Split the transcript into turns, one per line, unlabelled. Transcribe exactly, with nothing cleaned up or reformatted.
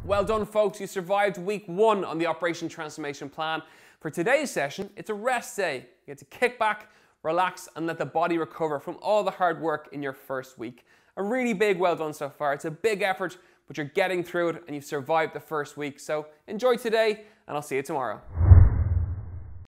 Well done, folks. You survived week one on the Operation Transformation Plan. For today's session, it's a rest day. You get to kick back, relax, and let the body recover from all the hard work in your first week. A really big well done so far. It's a big effort, but you're getting through it and you've survived the first week. So enjoy today, and I'll see you tomorrow.